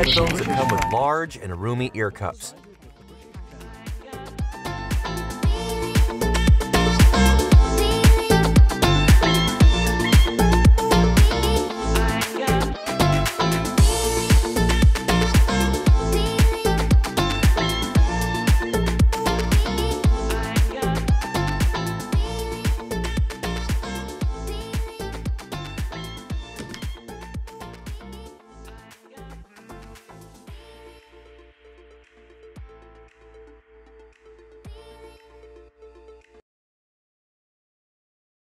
headphones that come with large and roomy ear cups.